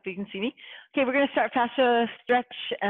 you can see me. Okay, we're going to start fascia stretch.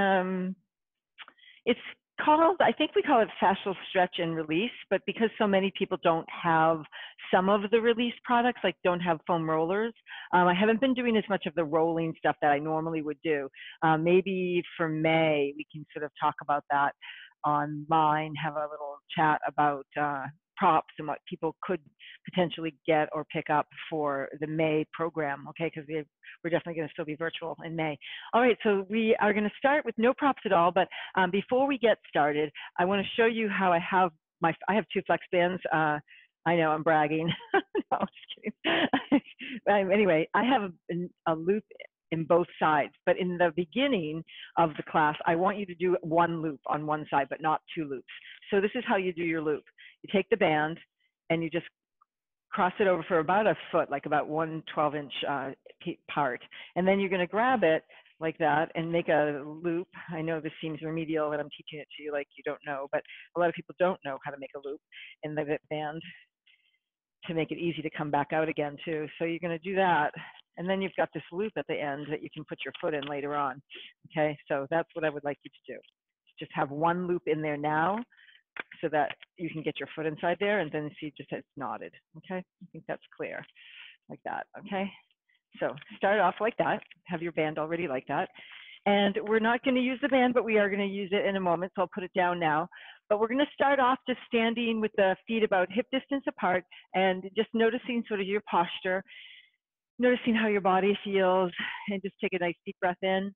It's called, I think we call it fascial stretch and release, but because so many people don't have some of the release products, like don't have foam rollers, I haven't been doing as much of the rolling stuff that I normally would do. Maybe for May, we can sort of talk about that online, have a little chat about props and what people could potentially get or pick up for the May program, okay, because we're definitely going to still be virtual in May. All right, so we are going to start with no props at all, but before we get started, I want to show you how I have two flex bands. I know I'm bragging. No, I'm just kidding. Anyway, I have a loop in both sides, but in the beginning of the class, I want you to do one loop on one side, but not two loops. So this is how you do your loop. You take the band and you just cross it over for about a foot, like about 1 12-inch part. And then you're going to grab it like that and make a loop. I know this seems remedial and I'm teaching it to you like you don't know, but a lot of people don't know how to make a loop in the band to make it easy to come back out again too. So you're going to do that. And then you've got this loop at the end that you can put your foot in later on. Okay, so that's what I would like you to do. Just have one loop in there now so that you can get your foot inside there and then see just it's knotted. Okay, I think that's clear, like that. Okay, so start off like that. Have your band already like that. And we're not going to use the band, but we are going to use it in a moment. So I'll put it down now. But we're going to start off just standing with the feet about hip distance apart and just noticing sort of your posture, noticing how your body feels, and just take a nice deep breath in.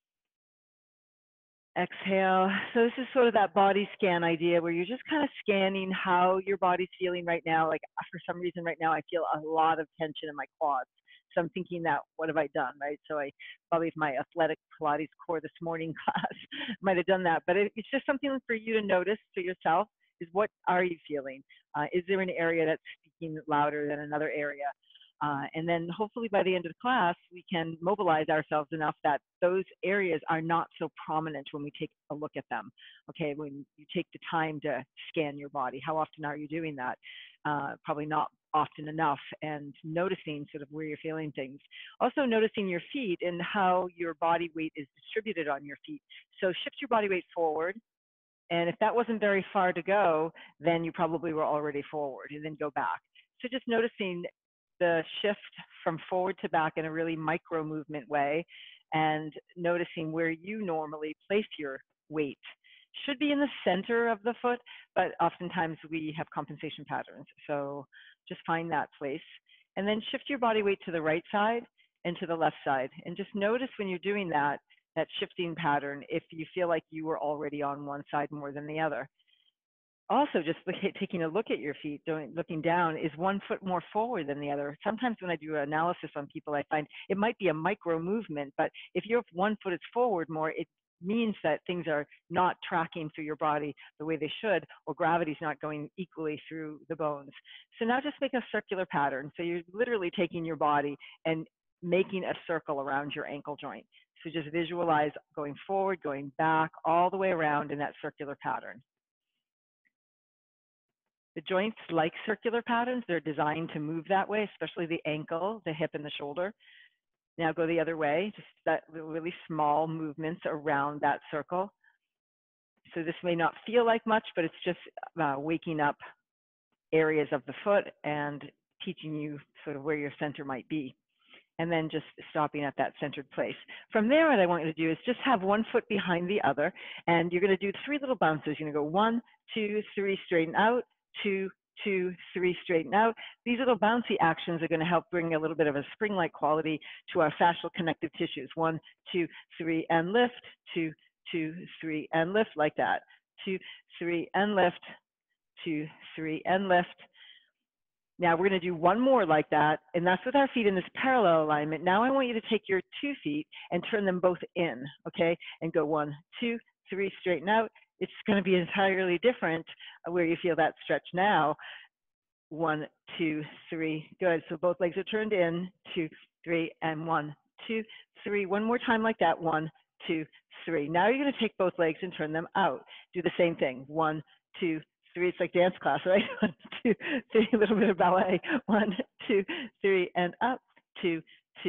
Exhale. So this is sort of that body scan idea where you're just kind of scanning how your body's feeling right now. Like for some reason right now, I feel a lot of tension in my quads. So I'm thinking that, what have I done, right? So I probably my athletic Pilates core this morning class might have done that. But it's just something for you to notice for yourself is what are you feeling? Is there an area that's speaking louder than another area? And then hopefully by the end of the class, we can mobilize ourselves enough that those areas are not so prominent when we take a look at them. Okay, when you take the time to scan your body, how often are you doing that? Probably not often enough, and noticing sort of where you're feeling things. Also noticing your feet and how your body weight is distributed on your feet. So shift your body weight forward. And if that wasn't very far to go, then you probably were already forward, and then go back. So just noticing the shift from forward to back in a really micro movement way, and noticing where you normally place your weight. Should be in the center of the foot, but oftentimes we have compensation patterns. So just find that place. And then shift your body weight to the right side and to the left side. And just notice when you're doing that shifting pattern, if you feel like you were already on one side more than the other. Also, just taking a look at your feet, looking down, is one foot more forward than the other? Sometimes when I do analysis on people, I find it might be a micro movement, but if your one foot is forward more, it means that things are not tracking through your body the way they should, or gravity's not going equally through the bones. So now just make a circular pattern. So you're literally taking your body and making a circle around your ankle joint. So just visualize going forward, going back, all the way around in that circular pattern. The joints like circular patterns. They're designed to move that way, especially the ankle, the hip, and the shoulder. Now go the other way, just that really small movements around that circle. So this may not feel like much, but it's just waking up areas of the foot and teaching you sort of where your center might be. And then just stopping at that centered place. From there, what I want you to do is just have one foot behind the other, and you're going to do 3 little bounces. You're going to go 1, 2, 3, straighten out, 2, 2, 3, straighten out. These little bouncy actions are going to help bring a little bit of a spring-like quality to our fascial connective tissues. 1, 2, 3, and lift. 2, 2, 3, and lift, like that. 2, 3, and lift. 2, 3, and lift. Now we're going to do one more like that, and that's with our feet in this parallel alignment. Now I want you to take your 2 feet and turn them both in, okay? And go 1, 2, 3, straighten out. It's going to be entirely different where you feel that stretch now. 1, 2, 3, good. So both legs are turned in, 2, 3, and 1, 2, 3. One more time like that, 1, 2, 3. Now you're going to take both legs and turn them out. Do the same thing, 1, 2, 3. It's like dance class, right? 1, 2, 3, a little bit of ballet. 1, 2, 3, and up. 2, 2,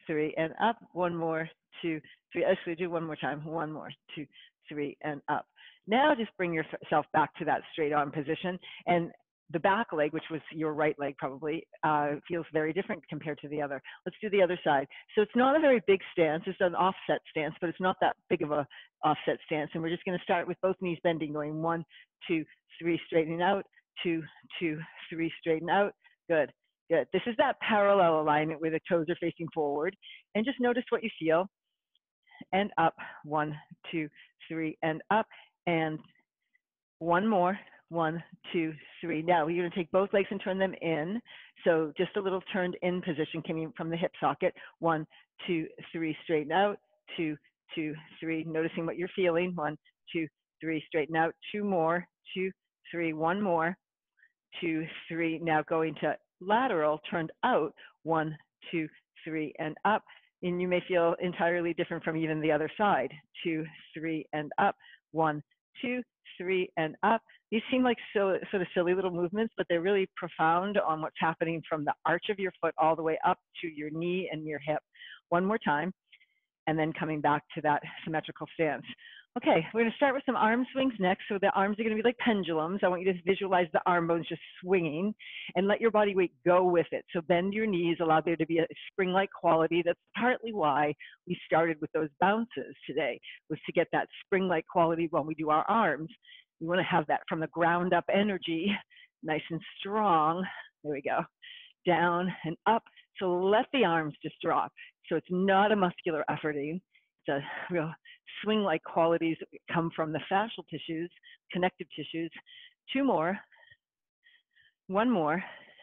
three, and up. One more, two, three. Actually, do one more time. One more, two, three, and up. Now just bring yourself back to that straight arm position. And the back leg, which was your right leg probably, feels very different compared to the other. Let's do the other side. So it's not a very big stance. It's an offset stance, but it's not that big of a offset stance. And we're just going to start with both knees bending, going 1, 2, 3, straightening out, 2, 2, 3, straighten out. Good, good. This is that parallel alignment where the toes are facing forward. And just notice what you feel. And up, 1, 2, 3, and up. And one more. 1, 2, 3. Now you're going to take both legs and turn them in. So just a little turned in position coming from the hip socket. 1, 2, 3, straighten out. 2, 2, 3. Noticing what you're feeling. 1, 2, 3, straighten out. 2 more. 2, 3. One more. 2, 3. Now going to lateral, turned out. 1, 2, 3, and up. And you may feel entirely different from even the other side. 2, 3, and up. 1, 2, 3, and up. These seem like sort of silly little movements, but they're really profound on what's happening from the arch of your foot all the way up to your knee and your hip. One more time, and then coming back to that symmetrical stance. Okay, we're going to start with some arm swings next. So the arms are going to be like pendulums. I want you to visualize the arm bones just swinging and let your body weight go with it. So bend your knees, allow there to be a spring-like quality. That's partly why we started with those bounces today, was to get that spring-like quality when we do our arms. We want to have that from the ground up energy, nice and strong. There we go. Down and up. So let the arms just drop. So it's not a muscular efforting. It's a real swing-like qualities that come from the fascial tissues, connective tissues. 2 more. 1 more.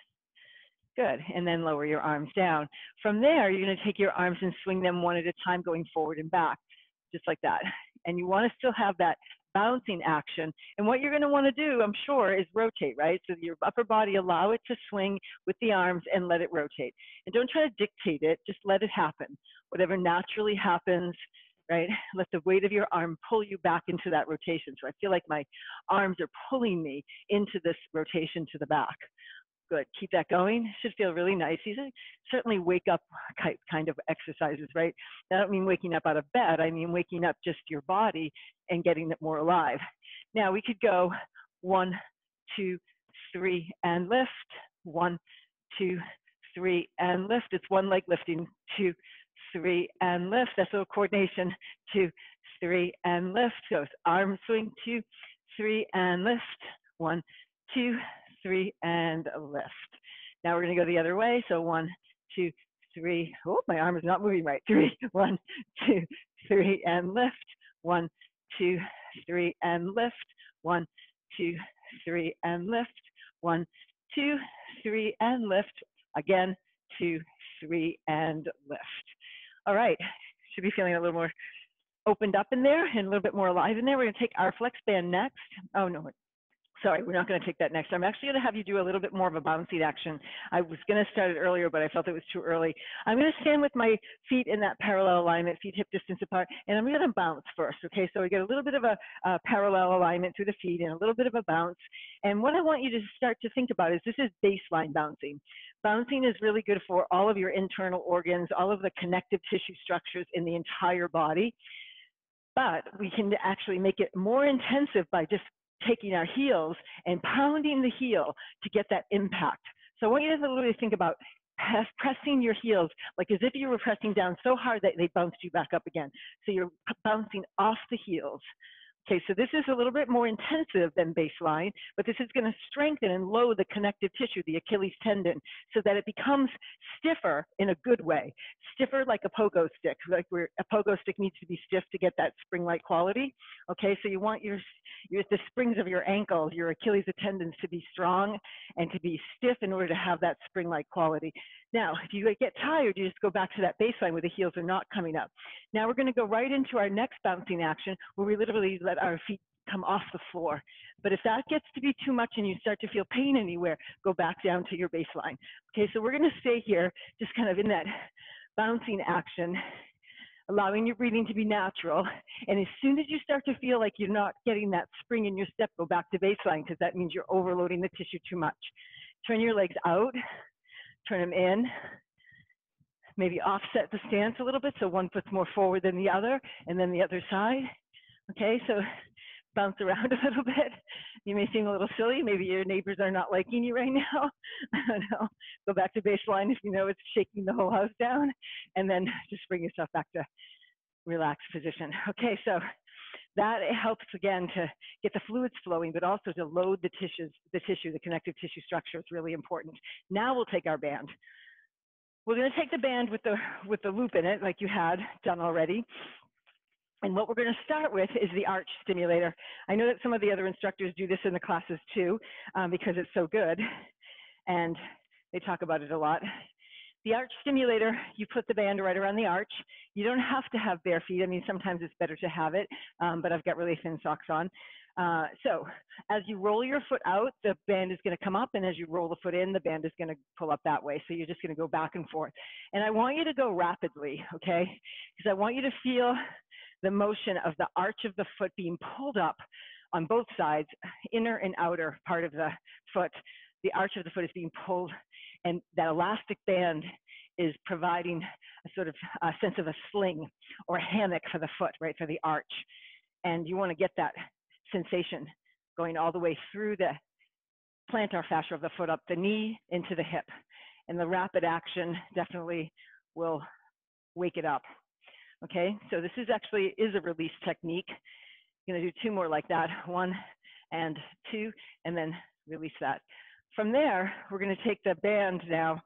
Good. And then lower your arms down. From there, you're going to take your arms and swing them one at a time, going forward and back, just like that. And you want to still have that bouncing action. And what you're going to want to do, I'm sure, is rotate, right? So your upper body, allow it to swing with the arms and let it rotate. And don't try to dictate it, just let it happen. Whatever naturally happens, right? Let the weight of your arm pull you back into that rotation. So I feel like my arms are pulling me into this rotation to the back. Good. Keep that going. Should feel really nice. These are certainly wake up kind of exercises, right? I don't mean waking up out of bed. I mean waking up just your body and getting it more alive. Now we could go 1, 2, 3, and lift. 1, 2, 3, and lift. It's one leg lifting. 2, 3, and lift. That's a little coordination. 2, 3, and lift. So it's arm swing. 2, 3, and lift. 1, 2, 3, and lift. Now we're going to go the other way. So 1, 2, 3. Oh, my arm is not moving right. 3, 1, 2, 3, and lift. 1, 2, 3, and lift. 1, 2, 3, and lift. 1, 2, 3, and lift. Again, 2, 3, and lift. All right. Should be feeling a little more opened up in there and a little bit more alive in there. We're going to take our flex band next. Oh, no. Sorry, we're not going to take that next. I'm actually going to have you do a little bit more of a bouncing action. I was going to start it earlier, but I felt it was too early. I'm going to stand with my feet in that parallel alignment, feet hip distance apart, and I'm going to bounce first, okay? So we get a little bit of a parallel alignment through the feet and a little bit of a bounce. And what I want you to start to think about is this is baseline bouncing. Bouncing is really good for all of your internal organs, all of the connective tissue structures in the entire body. But we can actually make it more intensive by just taking our heels and pounding the heel to get that impact. So I want you to literally think about pressing your heels like as if you were pressing down so hard that they bounced you back up again. So you're bouncing off the heels. Okay, so this is a little bit more intensive than baseline, but this is going to strengthen and load the connective tissue, the Achilles tendon, so that it becomes stiffer in a good way. Stiffer like a pogo stick, like where a pogo stick needs to be stiff to get that spring-like quality. Okay, so you want the springs of your ankles, your Achilles tendons to be strong and to be stiff in order to have that spring-like quality. Now, if you get tired, you just go back to that baseline where the heels are not coming up. Now we're going to go right into our next bouncing action where we literally let our feet come off the floor. But if that gets to be too much and you start to feel pain anywhere, go back down to your baseline. Okay, so we're going to stay here just kind of in that bouncing action, allowing your breathing to be natural. And as soon as you start to feel like you're not getting that spring in your step, go back to baseline because that means you're overloading the tissue too much. Turn your legs out. Turn them in, maybe offset the stance a little bit, so one foot's more forward than the other, and then the other side. Okay, so bounce around a little bit. You may seem a little silly. Maybe your neighbors are not liking you right now. I don't know. Go back to baseline if you know it's shaking the whole house down, and then just bring yourself back to relaxed position. Okay, so that helps again to get the fluids flowing, but also to load the tissue, the connective tissue structure is really important. Now we'll take our band. We're going to take the band with the loop in it, like you had done already. And what we're going to start with is the arch stimulator. I know that some of the other instructors do this in the classes too, because it's so good, and they talk about it a lot. The arch stimulator, you put the band right around the arch. You don't have to have bare feet. I mean, sometimes it's better to have it, but I've got really thin socks on. So as you roll your foot out, the band is going to come up, and as you roll the foot in, the band is going to pull up that way. So you're just going to go back and forth. And I want you to go rapidly, okay? Because I want you to feel the motion of the arch of the foot being pulled up on both sides, inner and outer part of the foot. The arch of the foot is being pulled, and that elastic band is providing a sort of a sense of a sling or a hammock for the foot, right, for the arch. And you want to get that sensation going all the way through the plantar fascia of the foot, up the knee, into the hip. And the rapid action definitely will wake it up. Okay, so this is actually a release technique. I'm going to do 2 more like that, 1 and 2, and then release that. From there, we're going to take the band now,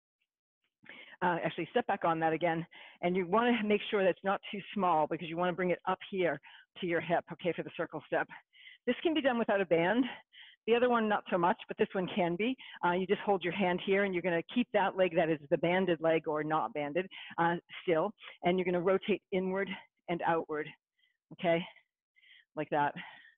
actually step back on that again, and you want to make sure that it's not too small because you want to bring it up here to your hip, okay, for the circle step. This can be done without a band. The other one, not so much, but this one can be. You just hold your hand here, and you're going to keep that leg, that is the banded leg or not banded, still, and you're going to rotate inward and outward, okay, like that.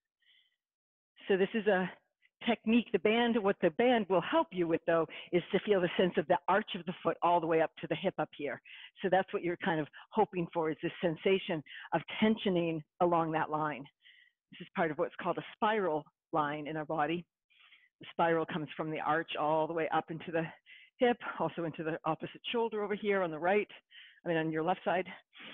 So this is a technique. What the band will help you with, though, is to feel the sense of the arch of the foot all the way up to the hip up here. So that's what you're kind of hoping for, is this sensation of tensioning along that line. This is part of what's called a spiral line in our body. The spiral comes from the arch all the way up into the hip, also into the opposite shoulder over here on the right, on your left side.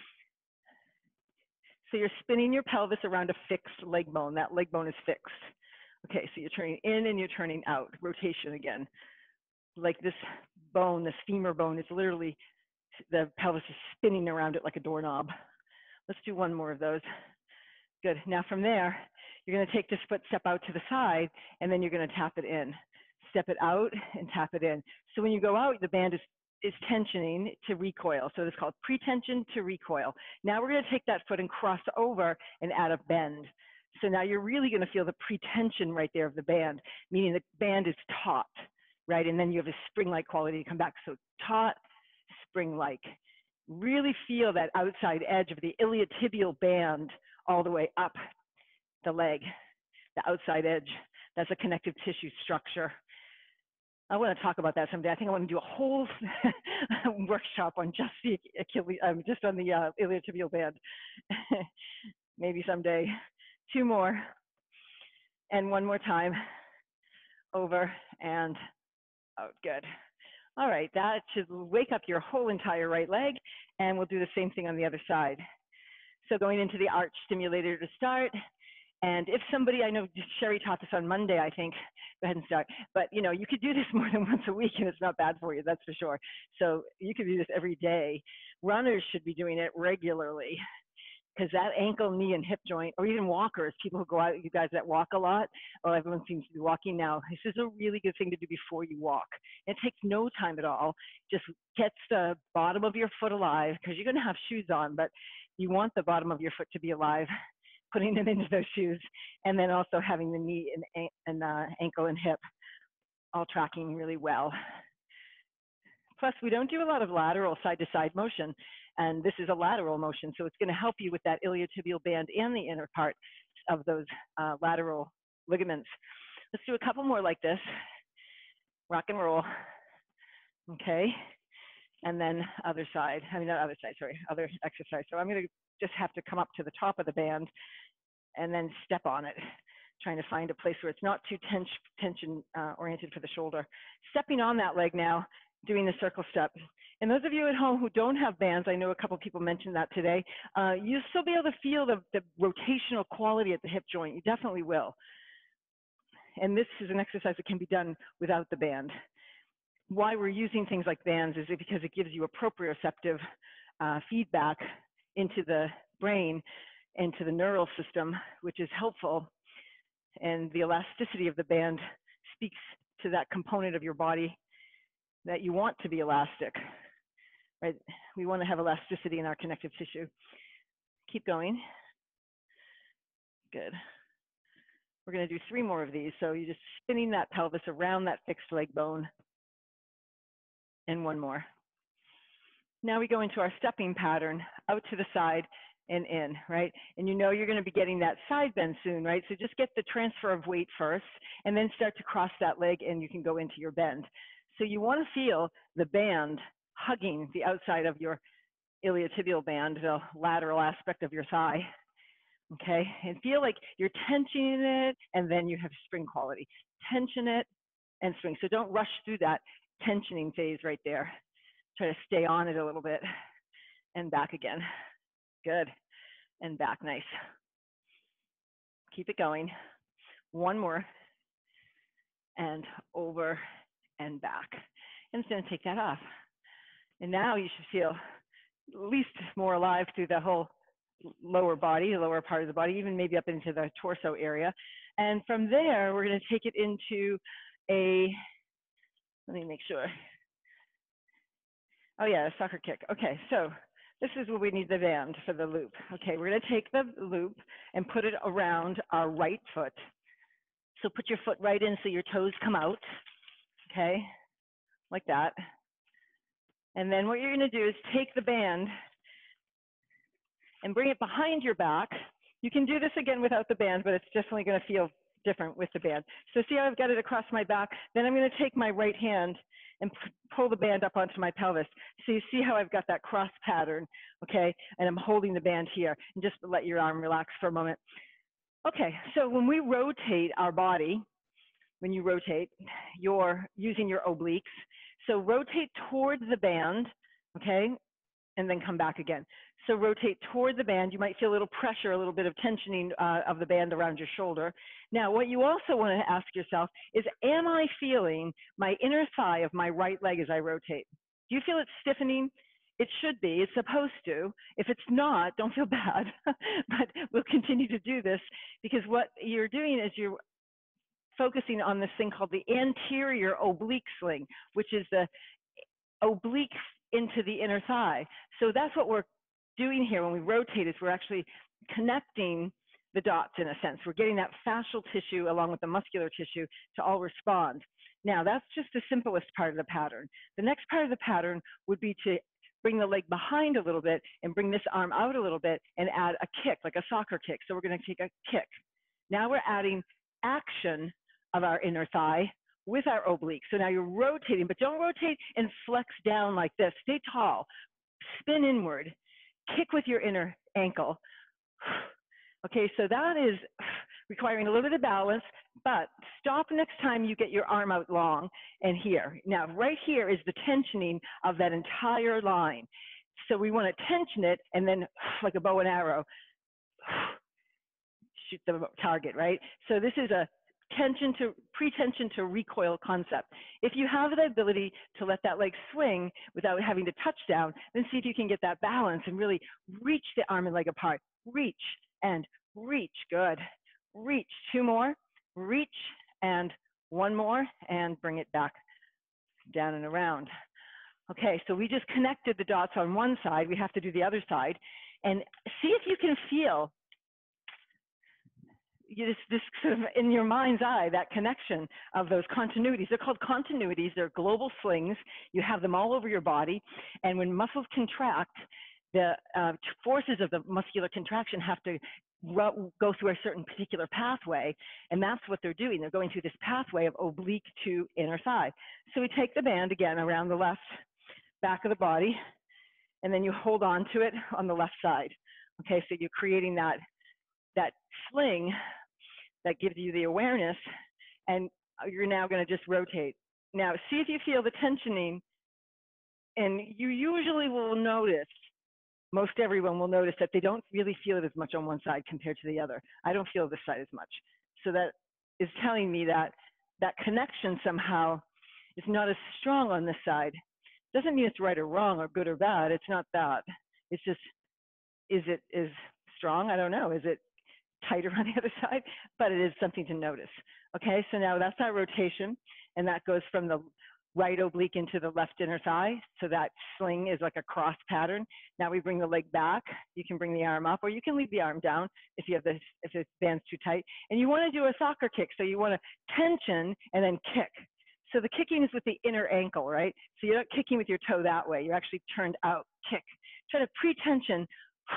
So you're spinning your pelvis around a fixed leg bone. That leg bone is fixed. Okay, so you're turning in and you're turning out. Rotation again. Like this bone, this femur bone, is literally, the pelvis is spinning around it like a doorknob. Let's do 1 more of those. Good. Now from there, you're going to take this foot step out to the side, and then you're going to tap it in. Step it out and tap it in. So when you go out, the band is tensioning to recoil. So it's called pre-tension to recoil. Now we're going to take that foot and cross over and add a bend. So now you're really going to feel the pre-tension right there of the band, meaning the band is taut, right? And then you have a spring-like quality to come back. So taut, spring-like. Really feel that outside edge of the iliotibial band all the way up the leg, the outside edge. That's a connective tissue structure. I want to talk about that someday. I think I want to do a whole workshop on just the Achilles, just on the iliotibial band. Maybe someday. 2 more, and 1 more time, over and out. Good. All right, that should wake up your whole entire right leg, and we'll do the same thing on the other side. So going into the arch stimulator to start, and if somebody, I know Sherry taught this on Monday, I think, go ahead and start, but you could do this more than once a week, and it's not bad for you, that's for sure. So you could do this every day. Runners should be doing it regularly, because that ankle, knee, and hip joint, or even walkers, people who go out, you guys that walk a lot, well, everyone seems to be walking now. This is a really good thing to do before you walk. It takes no time at all. Just gets the bottom of your foot alive, because you're going to have shoes on, but you want the bottom of your foot to be alive, putting them into those shoes, and then also having the knee and ankle and hip all tracking really well. Plus, we don't do a lot of lateral side-to-side motion, and this is a lateral motion, so it's going to help you with that iliotibial band and the inner part of those lateral ligaments. Let's do a couple more like this. Rock and roll. Okay. And then other side. Not other side, sorry, other exercise. So I'm going to just have to come up to the top of the band and then step on it, trying to find a place where it's not too tension oriented for the shoulder. Stepping on that leg now, doing the circle step. And those of you at home who don't have bands, I know a couple people mentioned that today, you'll still be able to feel the rotational quality at the hip joint. You definitely will. And this is an exercise that can be done without the band. Why we're using things like bands is because it gives you a proprioceptive feedback into the brain, into the neural system, which is helpful. And the elasticity of the band speaks to that component of your body that you want to be elastic, right? We want to have elasticity in our connective tissue. Keep going. Good. We're going to do 3 more of these. So you're just spinning that pelvis around that fixed leg bone. And 1 more. Now we go into our stepping pattern, out to the side and in, right? And you know you're going to be getting that side bend soon, right? So just get the transfer of weight first and then start to cross that leg and you can go into your bend. So you want to feel the band hugging the outside of your iliotibial band, the lateral aspect of your thigh, okay? And feel like you're tensioning it and then you have spring quality. Tension it and spring. So don't rush through that tensioning phase right there. Try to stay on it a little bit and back again. Good. And back, nice. Keep it going. 1 more and over and back. And it's going to take that off. And now you should feel at least more alive through the whole lower body, the lower part of the body, even maybe up into the torso area. And from there, we're going to take it into a, let me make sure. Oh yeah, a soccer kick. Okay, so this is where we need the band for the loop. Okay, we're going to take the loop and put it around our right foot. So put your foot right in so your toes come out. Okay, like that. And then what you're going to do is take the band and bring it behind your back. You can do this again without the band, but it's definitely going to feel different with the band. So see how I've got it across my back? Then I'm going to take my right hand and pull the band up onto my pelvis. So you see how I've got that cross pattern, okay? And I'm holding the band here. And just let your arm relax for a moment. Okay, so when we rotate our body, when you rotate, you're using your obliques. So rotate toward the band, okay? And then come back again. So rotate toward the band. You might feel a little pressure, a little bit of tensioning of the band around your shoulder. Now, what you also want to ask yourself is, am I feeling my inner thigh of my right leg as I rotate? Do you feel it stiffening? It should be. It's supposed to. If it's not, don't feel bad. But we'll continue to do this because what you're doing is you're focusing on this thing called the anterior oblique sling, which is the oblique into the inner thigh. So that's what we're doing here when we rotate, is we're actually connecting the dots in a sense. We're getting that fascial tissue along with the muscular tissue to all respond. Now that's just the simplest part of the pattern. The next part of the pattern would be to bring the leg behind a little bit and bring this arm out a little bit and add a kick, like a soccer kick. So we're going to take a kick. Now we're adding action of our inner thigh with our oblique. So now you're rotating, but don't rotate and flex down like this. Stay tall, spin inward, kick with your inner ankle. Okay, so that is requiring a little bit of balance, but stop next time you get your arm out long and here. Now, right here is the tensioning of that entire line. So we want to tension it and then like a bow and arrow, shoot the target, right? So this is a pre-tension to recoil concept. If you have the ability to let that leg swing without having to touch down, then see if you can get that balance and really reach the arm and leg apart. Reach and reach, good. Reach, 2 more, reach and 1 more, and bring it back down and around. Okay, so we just connected the dots on one side. We have to do the other side. And see if you can feel this sort of in your mind's eye, that connection of those continuities. They're called continuities. They're global slings. You have them all over your body. And when muscles contract, the forces of the muscular contraction have to go through a certain particular pathway. And that's what they're doing. They're going through this pathway of oblique to inner thigh. So we take the band again around the left back of the body, and then you hold on to it on the left side. Okay, so you're creating that sling that gives you the awareness, and you're now going to just rotate. Now, see if you feel the tensioning And you usually will notice, most everyone will notice that they don't really feel it as much on one side compared to the other. I don't feel this side as much. So that is telling me that that connection somehow is not as strong on this side. Doesn't mean it's right or wrong or good or bad. It's not that. It's just, is it as strong? I don't know. Is it tighter on the other side? But it is something to notice. Okay, so now that's our rotation, and that goes from the right oblique into the left inner thigh. So that sling is like a cross pattern. Now we bring the leg back. You can bring the arm up, or you can leave the arm down if you have this, if the band's too tight. And you want to do a soccer kick. So you want to tension and then kick. So the kicking is with the inner ankle, right? So you're not kicking with your toe that way. You're actually turned out, kick. Try to pre-tension.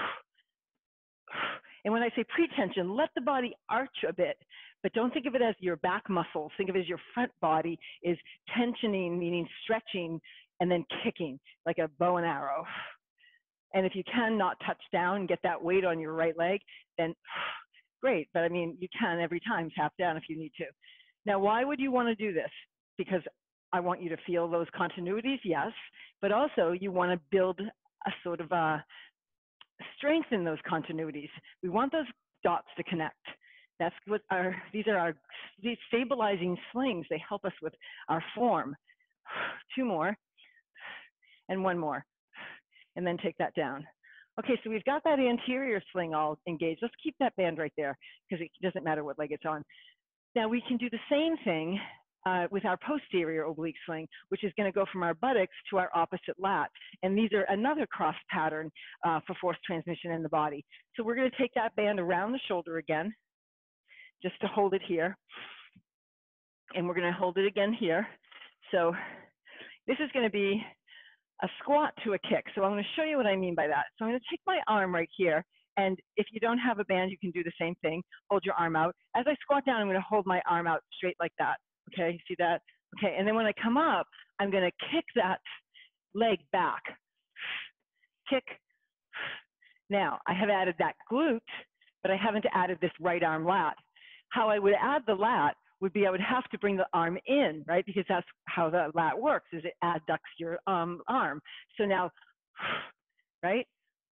And when I say pre-tension, let the body arch a bit, but don't think of it as your back muscles. Think of it as your front body is tensioning, meaning stretching, and then kicking like a bow and arrow. And if you can not touch down, get that weight on your right leg, then great. But I mean, you can every time tap down if you need to. Now, why would you want to do this? Because I want you to feel those continuities, yes, but also you want to build a sort of a strengthen those continuities. We want those dots to connect. That's what these stabilizing slings. They help us with our form. 2 more, and 1 more, and then take that down. Okay, so we've got that anterior sling all engaged. Let's keep that band right there because it doesn't matter what leg it's on. Now we can do the same thing with our posterior oblique sling, which is going to go from our buttocks to our opposite lat. And these are another cross pattern for force transmission in the body. So we're going to take that band around the shoulder again, just to hold it here. And we're going to hold it again here. So this is going to be a squat to a kick. So I'm going to show you what I mean by that. So I'm going to take my arm right here. And if you don't have a band, you can do the same thing. Hold your arm out. As I squat down, I'm going to hold my arm out straight like that. Okay, see that? Okay, and then when I come up, I'm going to kick that leg back. Kick. Now, I have added that glute, but I haven't added this right arm lat. How I would add the lat would be I would have to bring the arm in, right? Because that's how the lat works, is it adducts your arm. So now, right?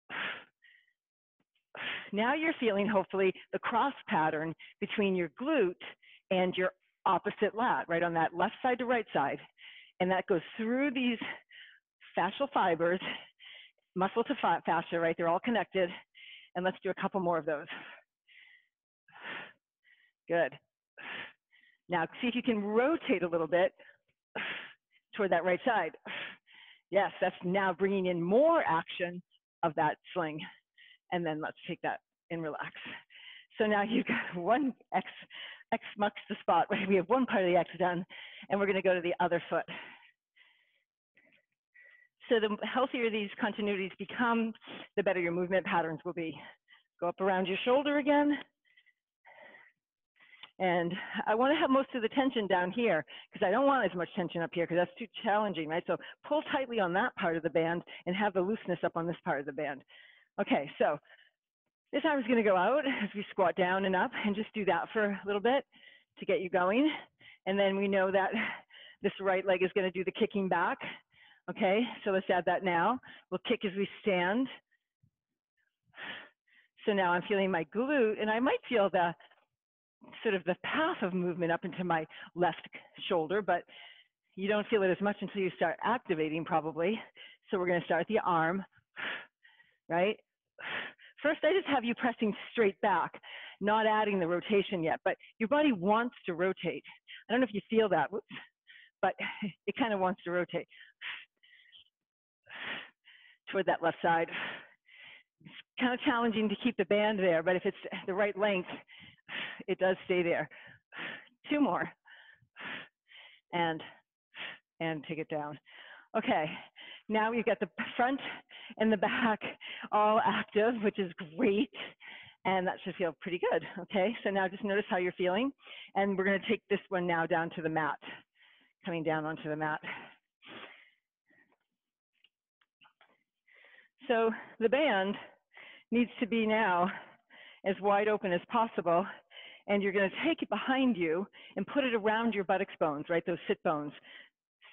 Now you're feeling, hopefully, the cross pattern between your glute and your opposite lat, right on that left side to right side. And that goes through these fascial fibers, muscle to fascia, right? They're all connected. And let's do a couple more of those. Good. Now, see if you can rotate a little bit toward that right side. Yes, that's now bringing in more action of that sling. And then let's take that and relax. So now you've got one X marks the spot, right? We have one part of the X done, and we're going to go to the other foot. So the healthier these continuities become, the better your movement patterns will be. Go up around your shoulder again. And I want to have most of the tension down here because I don't want as much tension up here because that's too challenging, right? So pull tightly on that part of the band and have the looseness up on this part of the band. Okay, so this arm is going to go out as we squat down and up, and just do that for a little bit to get you going. And then we know that this right leg is going to do the kicking back. Okay, so let's add that now. We'll kick as we stand. So now I'm feeling my glute, and I might feel the sort of the path of movement up into my left shoulder, but you don't feel it as much until you start activating probably. So we're going to start the arm, right? First, I just have you pressing straight back, not adding the rotation yet, but your body wants to rotate. I don't know if you feel that, but it kind of wants to rotate toward that left side. It's kind of challenging to keep the band there, but if it's the right length, it does stay there. 2 more, and take it down. Okay, now we've got the front and the back all active, which is great, and that should feel pretty good. Okay, so now just notice how you're feeling, and we're going to take this one now down to the mat, coming down onto the mat. So the band needs to be now as wide open as possible, and you're going to take it behind you and put it around your buttocks bones, right, those sit bones.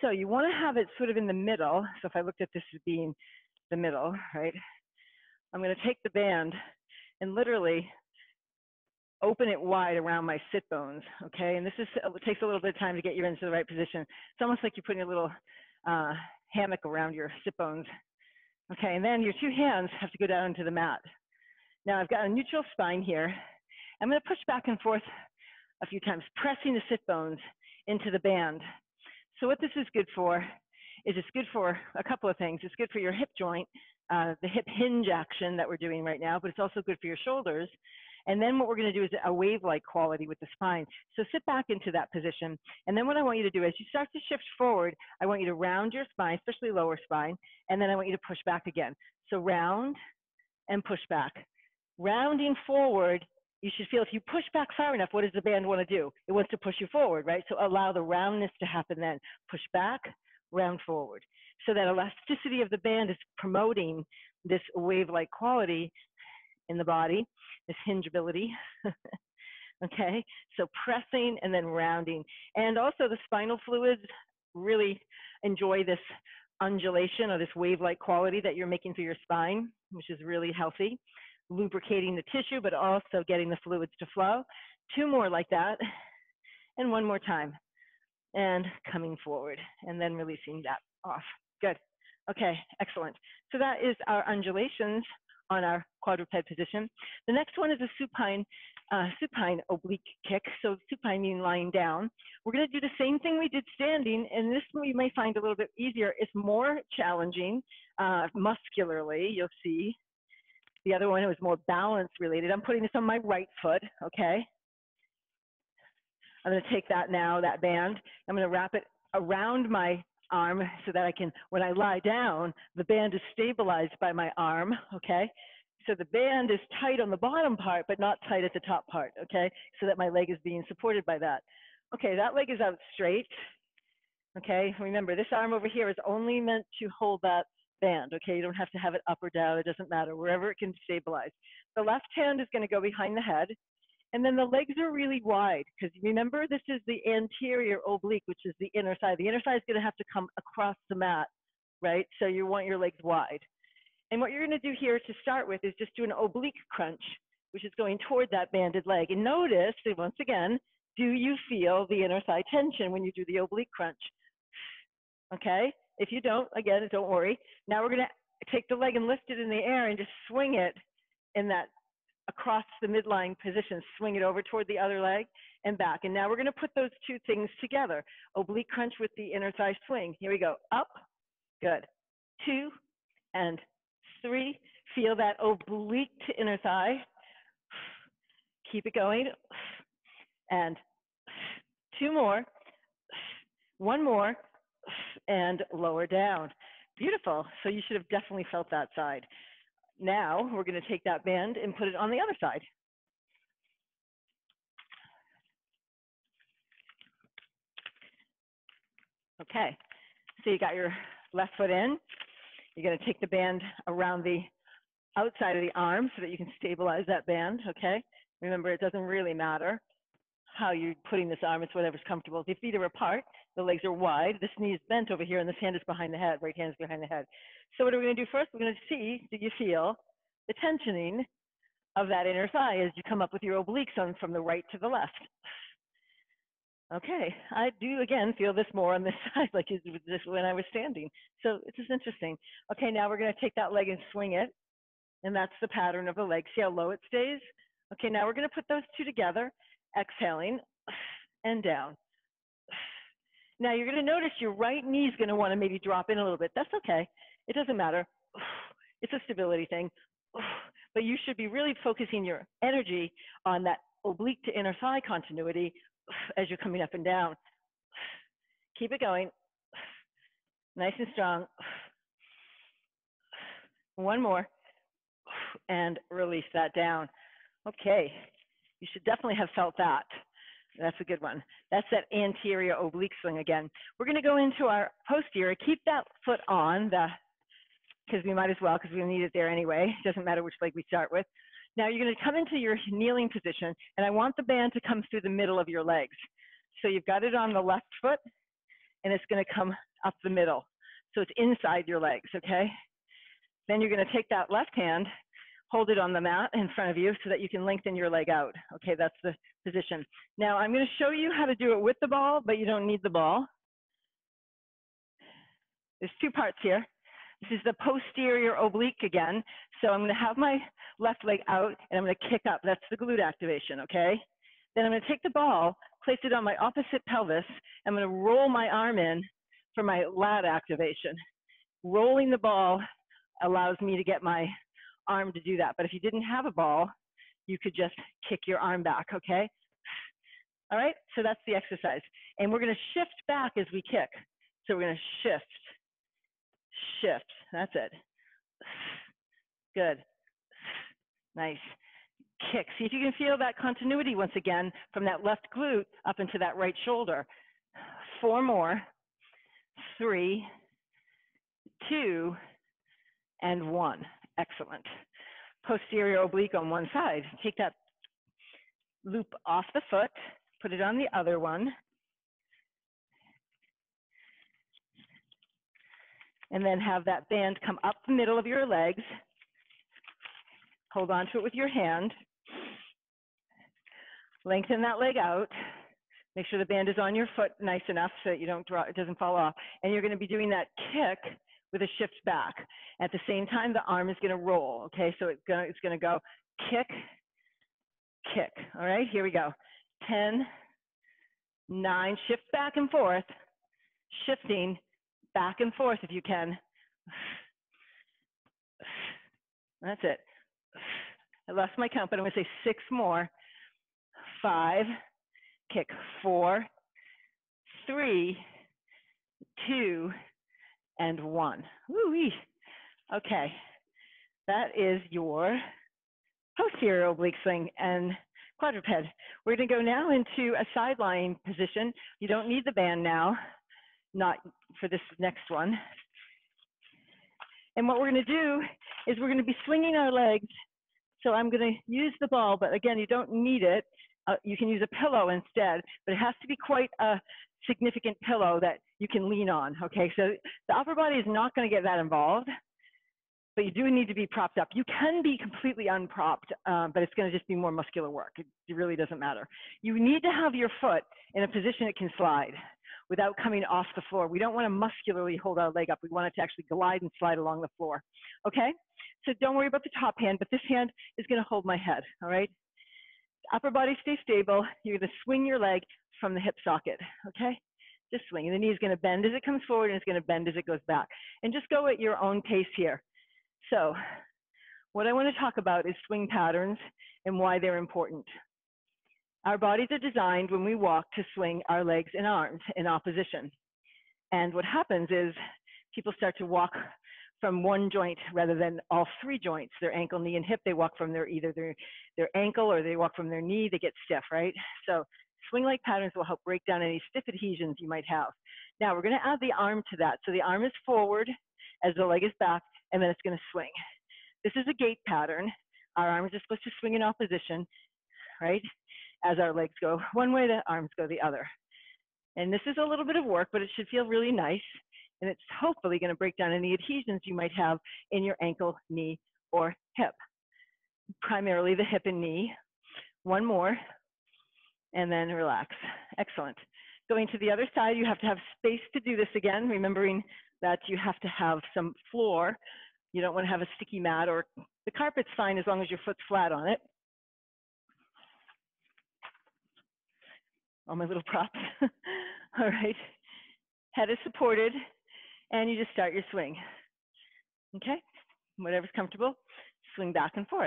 So you want to have it sort of in the middle. So if I looked at this as being the middle, right? I'm going to take the band and literally open it wide around my sit bones, okay? And this is, it takes a little bit of time to get you into the right position. It's almost like you're putting a little hammock around your sit bones, okay? And then your two hands have to go down into the mat. Now I've got a neutral spine here. I'm going to push back and forth a few times, pressing the sit bones into the band. So what this is good for is it's good for a couple of things. It's good for your hip joint, the hip hinge action that we're doing right now, but it's also good for your shoulders. And then what we're going to do is a wave-like quality with the spine. So sit back into that position. And then what I want you to do as you start to shift forward, I want you to round your spine, especially lower spine, and then I want you to push back again. So round and push back. Rounding forward, you should feel if you push back far enough, what does the band want to do? It wants to push you forward, right? So allow the roundness to happen then. Push back, round forward. So that elasticity of the band is promoting this wave-like quality in the body, this hingeability. Okay, so pressing and then rounding. And also the spinal fluids really enjoy this undulation or this wave-like quality that you're making through your spine, which is really healthy. Lubricating the tissue, but also getting the fluids to flow. Two more like that, and one more time. And coming forward, and then releasing that off. Good. Okay, excellent. So that is our undulations on our quadruped position. The next one is a supine oblique kick. So supine meaning lying down. We're going to do the same thing we did standing, and this one you may find a little bit easier. It's more challenging muscularly, you'll see. The other one was more balance related. I'm putting this on my right foot, okay? I'm going to take that now, that band. I'm going to wrap it around my arm so that I can, when I lie down, the band is stabilized by my arm, okay? So the band is tight on the bottom part, but not tight at the top part, okay? So that my leg is being supported by that. Okay, that leg is out straight, okay? Remember, this arm over here is only meant to hold that band, okay? You don't have to have it up or down, it doesn't matter, wherever it can stabilize. The left hand is going to go behind the head, and then the legs are really wide, because remember, this is the anterior oblique, which is the inner thigh. The inner thigh is going to have to come across the mat, right? So you want your legs wide. And what you're going to do here to start with is just do an oblique crunch, which is going toward that banded leg. And notice, once again, do you feel the inner thigh tension when you do the oblique crunch? Okay? If you don't, again, don't worry. Now we're going to take the leg and lift it in the air and just swing it in that across the midline position. Swing it over toward the other leg and back. And now we're going to put those two things together. Oblique crunch with the inner thigh swing. Here we go. Up. Good. 2 and 3. Feel that oblique to inner thigh. Keep it going. And 2 more. 1 more. And lower down. Beautiful. So you should have definitely felt that side. Now we're going to take that band and put it on the other side. Okay. So you got your left foot in. You're going to take the band around the outside of the arm so that you can stabilize that band. Okay. Remember, it doesn't really matter how you're putting this arm, it's whatever's comfortable. The feet are apart, the legs are wide, this knee is bent over here, and this hand is behind the head, right hand is behind the head. So what are we going to do first? We're going to see, do you feel the tensioning of that inner thigh as you come up with your obliques on from the right to the left? Okay, I do again feel this more on this side, like this when I was standing. So it's just interesting. Okay, now we're going to take that leg and swing it, and that's the pattern of the leg. See how low it stays? Okay, now we're going to put those two together. Exhaling and down. Now you're going to notice your right knee is going to want to maybe drop in a little bit. That's okay. It doesn't matter. It's a stability thing. But you should be really focusing your energy on that oblique to inner thigh continuity as you're coming up and down. Keep it going. Nice and strong. 1 more. And release that down. Okay. You should definitely have felt that. That's a good one. That's that anterior oblique swing again. We're going to go into our posterior. Keep that foot on, because we might as well, because we need it there anyway. It doesn't matter which leg we start with. Now you're going to come into your kneeling position, and I want the band to come through the middle of your legs. So you've got it on the left foot, and it's going to come up the middle. So it's inside your legs, okay? Then you're gonna take that left hand, hold it on the mat in front of you so that you can lengthen your leg out. Okay, that's the position. Now I'm gonna show you how to do it with the ball, but you don't need the ball. There's two parts here. This is the posterior oblique again. So I'm gonna have my left leg out and I'm gonna kick up. That's the glute activation, okay? Then I'm gonna take the ball, place it on my opposite pelvis. I'm gonna roll my arm in for my lat activation. Rolling the ball allows me to get my arm to do that. But if you didn't have a ball, you could just kick your arm back, okay? All right, so that's the exercise. And we're gonna shift back as we kick. So we're gonna shift, shift, that's it. Good, nice. Kick, see if you can feel that continuity once again from that left glute up into that right shoulder. 4 more, 3, 2, and 1. Excellent. Posterior oblique on one side. Take that loop off the foot, put it on the other one. And then have that band come up the middle of your legs. Hold on to it with your hand. Lengthen that leg out. Make sure the band is on your foot nice enough so that you don't draw, it doesn't fall off. And you're going to be doing that kick with a shift back. At the same time, the arm is going to roll. Okay, so it's going to go kick, kick. All right, here we go. 10, 9, shift back and forth, shifting back and forth if you can. That's it. I lost my count, but I'm going to say 6 more. 5, kick 4, 3, 2, and 1. Woo-wee. Okay, that is your posterior oblique swing and quadruped. We're going to go now into a sideline position. You don't need the band now, not for this next one. And what we're going to do is we're going to be swinging our legs. So I'm going to use the ball, but again, you don't need it. You can use a pillow instead, but it has to be quite a significant pillow that you can lean on, okay? So the upper body is not going to get that involved, but you do need to be propped up. You can be completely unpropped, but it's going to just be more muscular work. It really doesn't matter. You need to have your foot in a position it can slide without coming off the floor. We don't want to muscularly hold our leg up. We want it to actually glide and slide along the floor, okay? So don't worry about the top hand, but this hand is going to hold my head, all right? Upper body stay stable. You're going to swing your leg from the hip socket, okay? Just swing. And the knee is going to bend as it comes forward and it's going to bend as it goes back. And just go at your own pace here. So what I want to talk about is swing patterns and why they're important. Our bodies are designed when we walk to swing our legs and arms in opposition. And what happens is people start to walk from one joint rather than all 3 joints, their ankle, knee, and hip. They walk from either their ankle or they walk from their knee, they get stiff, right? So swing-like patterns will help break down any stiff adhesions you might have. Now we're gonna add the arm to that. So the arm is forward as the leg is back, and then it's gonna swing. This is a gait pattern. Our arms are supposed to swing in opposition, right? As our legs go one way, the arms go the other. And this is a little bit of work, but it should feel really nice. And it's hopefully going to break down any adhesions you might have in your ankle, knee, or hip. Primarily the hip and knee. 1 more, and then relax. Excellent. Going to the other side, you have to have space to do this again, remembering that you have to have some floor. You don't want to have a sticky mat, or the carpet's fine as long as your foot's flat on it. All my little props. All right. Head is supported. And you just start your swing, okay? Whatever's comfortable, swing back and forth.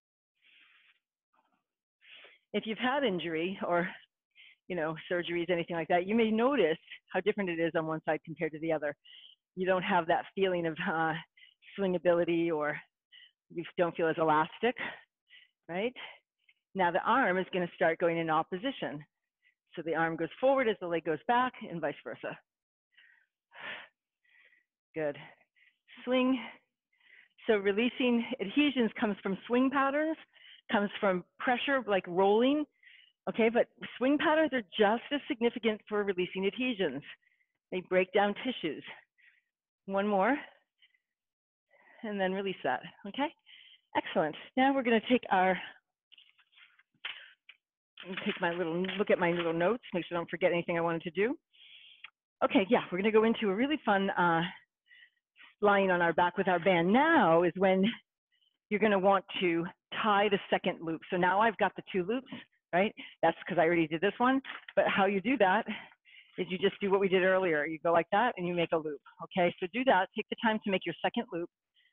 If you've had injury or, surgeries, anything like that, you may notice how different it is on one side compared to the other. You don't have that feeling of swingability, or you don't feel as elastic, right? Now the arm is going to start going in opposition. So the arm goes forward as the leg goes back and vice versa. Good. Swing. So releasing adhesions comes from swing patterns, comes from pressure like rolling, okay? But swing patterns are just as significant for releasing adhesions. They break down tissues. One more, and then release that, okay? Excellent. Now we're gonna take look at my little notes, make sure I don't forget anything I wanted to do. Okay, yeah, we're gonna go into a really fun lying on our back with our band. Now is when you're gonna want to tie the second loop. So now I've got the 2 loops, right? That's because I already did this one, but how you do that is you just do what we did earlier. You go like that and you make a loop, okay? So do that, take the time to make your second loop.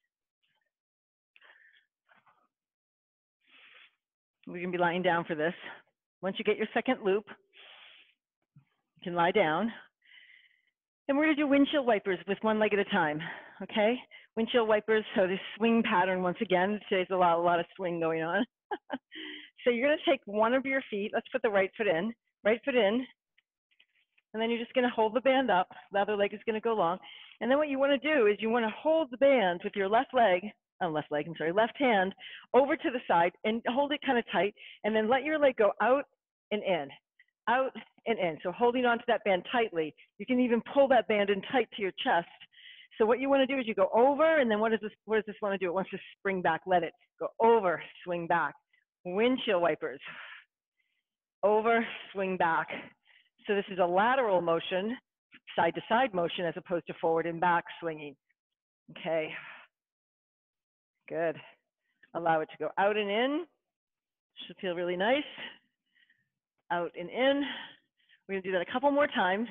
We're gonna be lying down for this. Once you get your second loop, you can lie down. And we're gonna do windshield wipers with one leg at a time, okay? Windshield wipers, so this swing pattern, once again, today's a lot of swing going on. So you're gonna take one of your feet, let's put the right foot in, and then you're just gonna hold the band up, the other leg is gonna go long. And then what you wanna do is you wanna hold the band with your left hand over to the side and hold it kind of tight, and then let your leg go out and in, out and in. So holding onto that band tightly. You can even pull that band in tight to your chest. So what you want to do is you go over, and then what does this want to do? It wants to spring back. Let it go over, swing back. Windshield wipers. Over, swing back. So this is a lateral motion, side to side motion, as opposed to forward and back swinging. Okay. Good. Allow it to go out and in. Should feel really nice. Out and in. We're gonna do that a couple more times.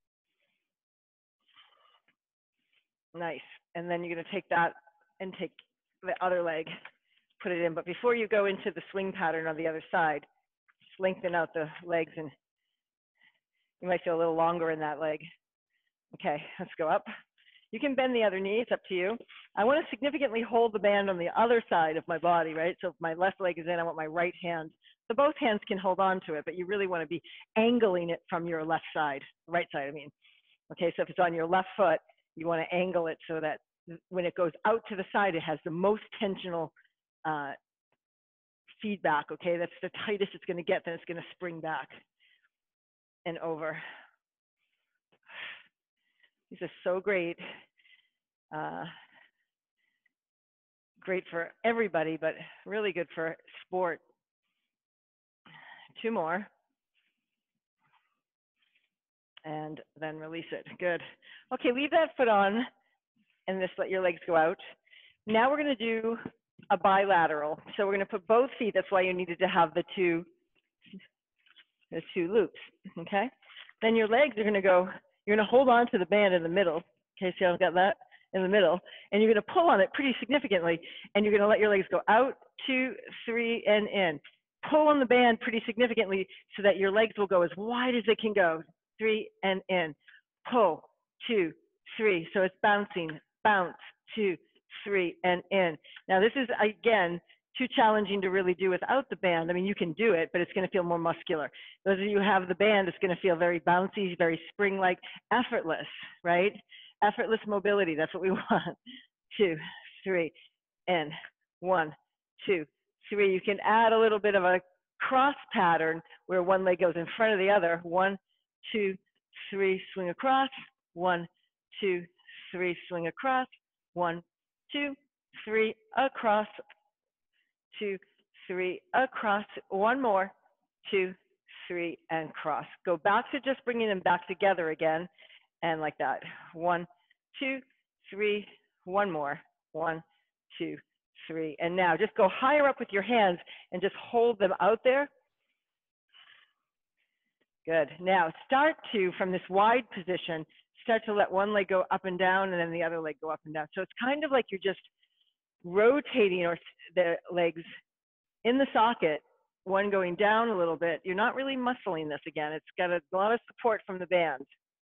Nice. And then you're gonna take that and take the other leg, put it in. But before you go into the swing pattern on the other side, just lengthen out the legs, and you might feel a little longer in that leg. Okay, let's go up. You can bend the other knee, it's up to you. I want to significantly hold the band on the other side of my body, right? So if my left leg is in, I want my right hand. So both hands can hold on to it, but you really want to be angling it from your left side, right side, I mean. Okay, so if it's on your left foot, you want to angle it so that when it goes out to the side, it has the most tensional feedback, okay? That's the tightest it's going to get, then it's going to spring back and over. These are so great. Great for everybody, but really good for sport. 2 more. And then release it. Good. Okay, leave that foot on and just let your legs go out. Now we're going to do a bilateral. So we're going to put both feet. That's why you needed to have the two loops. Okay. Then your legs are going to go. You're going to hold on to the band in the middle. Okay, see how I've got that in the middle, and you're going to pull on it pretty significantly, and you're going to let your legs go out, 2, 3, and in. Pull on the band pretty significantly so that your legs will go as wide as they can go. 3 and in. Pull, 2, 3. So it's bouncing, bounce, 2, 3, and in. Now this is, again, too challenging to really do without the band. I mean, you can do it, but it's going to feel more muscular. Those of you who have the band, it's going to feel very bouncy, very spring-like, effortless, right? Effortless mobility, that's what we want. 2, 3, and 1, 2, 3. You can add a little bit of a cross pattern where one leg goes in front of the other. 1, 2, 3, swing across. 1, 2, 3, swing across. 1, 2, 3, across. 2, 3, across. 1 more. 2, 3, and cross. Go back to just bringing them back together again. And like that. 1, 2, 3, 1 more. 1, 2, 3. And now just go higher up with your hands and just hold them out there. Good. Now start to, from this wide position, start to let one leg go up and down and then the other leg go up and down. So it's kind of like you're just rotating the legs in the socket, one going down a little bit. You're not really muscling this again. It's got a lot of support from the band.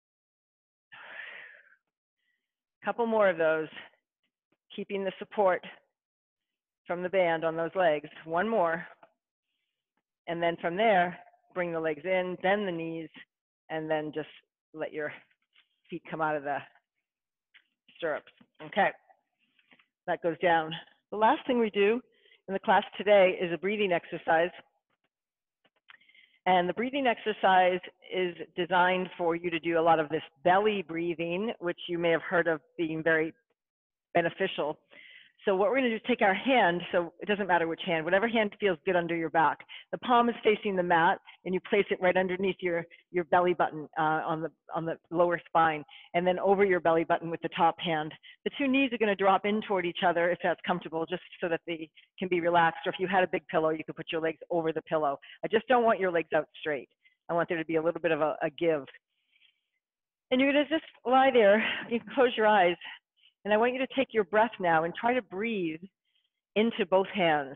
Couple more of those, keeping the support from the band on those legs. 1 more. And then from there, bring the legs in, bend the knees, and then just let your feet come out of the stirrups. Okay, that goes down. The last thing we do in the class today is a breathing exercise. And the breathing exercise is designed for you to do a lot of this belly breathing, which you may have heard of being very beneficial. So what we're going to do is take our hand, so it doesn't matter which hand, whatever hand feels good under your back. The palm is facing the mat, and you place it right underneath your belly button on the lower spine, and then over your belly button with the top hand. The two knees are going to drop in toward each other if that's comfortable, just so that they can be relaxed. Or if you had a big pillow, you could put your legs over the pillow. I just don't want your legs out straight. I want there to be a little bit of a give. And you're going to just lie there. You can close your eyes. And I want you to take your breath now and try to breathe into both hands,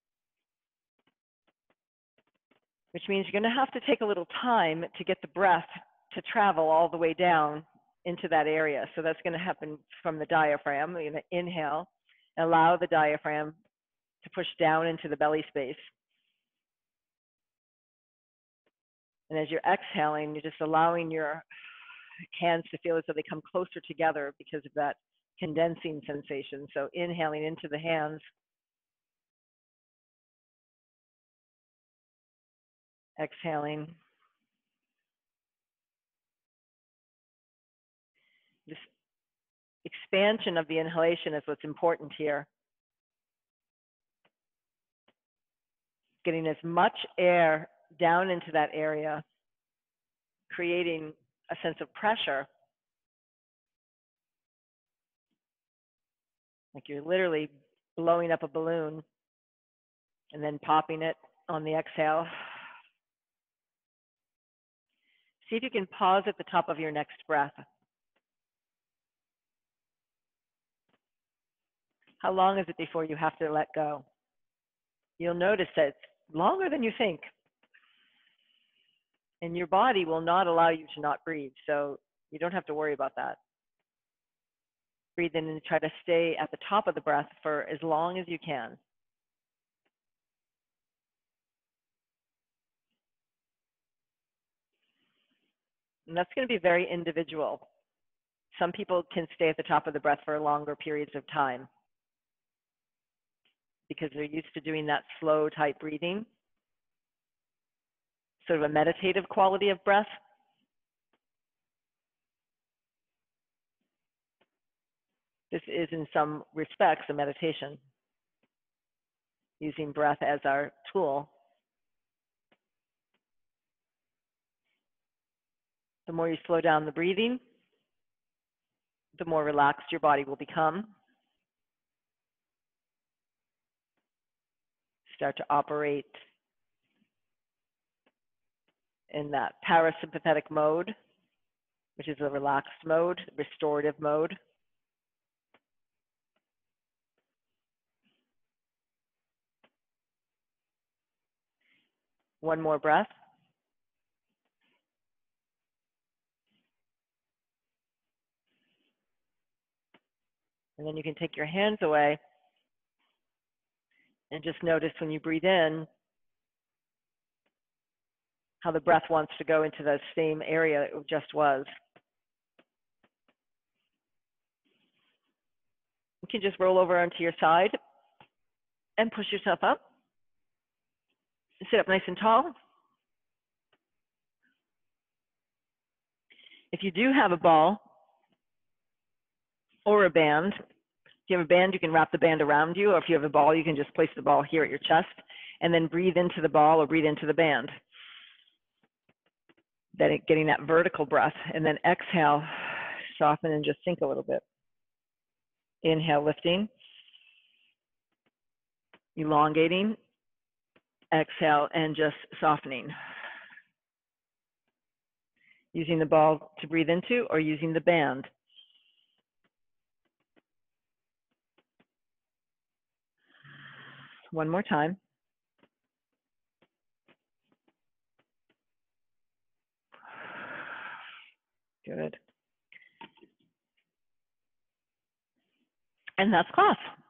which means you're going to have to take a little time to get the breath to travel all the way down into that area. So that's going to happen from the diaphragm. You're going to inhale, allow the diaphragm to push down into the belly space. And as you're exhaling, you're just allowing your hands to feel as though they come closer together because of that condensing sensation. So inhaling into the hands, exhaling. This expansion of the inhalation is what's important here. Getting as much air down into that area, creating a sense of pressure. Like you're literally blowing up a balloon and then popping it on the exhale. See if you can pause at the top of your next breath. How long is it before you have to let go? You'll notice that it's longer than you think. And your body will not allow you to not breathe, so you don't have to worry about that. Breathe in and try to stay at the top of the breath for as long as you can. And that's going to be very individual. Some people can stay at the top of the breath for longer periods of time because they're used to doing that slow type breathing, sort of a meditative quality of breath. This is, in some respects, a meditation, using breath as our tool. The more you slow down the breathing, the more relaxed your body will become. Start to operate in that parasympathetic mode, which is a relaxed mode, restorative mode. One more breath. And then you can take your hands away and just notice when you breathe in, how the breath wants to go into the same area it just was. You can just roll over onto your side and push yourself up. Sit up nice and tall. If you do have a ball or a band, if you have a band, you can wrap the band around you, or if you have a ball, you can just place the ball here at your chest and then breathe into the ball or breathe into the band. Then getting that vertical breath, and then exhale, soften and just sink a little bit. Inhale, lifting, elongating, exhale, and just softening. Using the ball to breathe into or using the band. One more time. Good. And that's class.